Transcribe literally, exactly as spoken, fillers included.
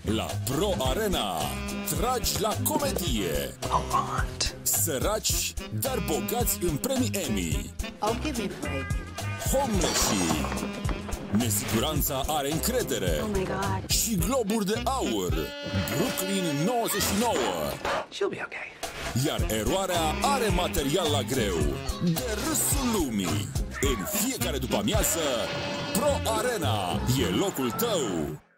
La Pro Arena tragi la comedie. Săraci, dar bogați în premii Emmy. Oh, give me a break. Homeless-ii. Nesiguranța are încredere. Oh my God. Și globuri de aur. Brooklyn nouăzeci și nouă. She'll be okay. Iar eroarea are material la greu. De râsul lumii. În fiecare după-amiază, Pro Arena e locul tău.